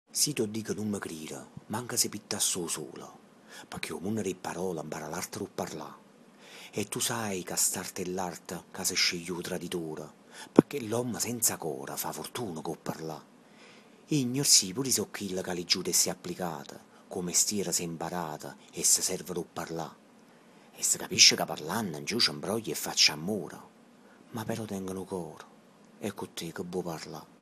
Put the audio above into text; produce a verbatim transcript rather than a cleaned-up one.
Se ti dico non mi credi, manca se pittasso solo, perché o mondo di parole impara l'arte a parlare. E tu sai che st'arte è l'arte che si sceglie il traditore, perché l'uomo senza cuore fa fortuna con parlare. Ignor sì pure so quello che le giude si è applicata, come mestiere si è imparata e si serve per parlare. E si capisce che parlando in giù ci imbroglia e faccia amore, ma però tengono cuore, e con te che può parlare.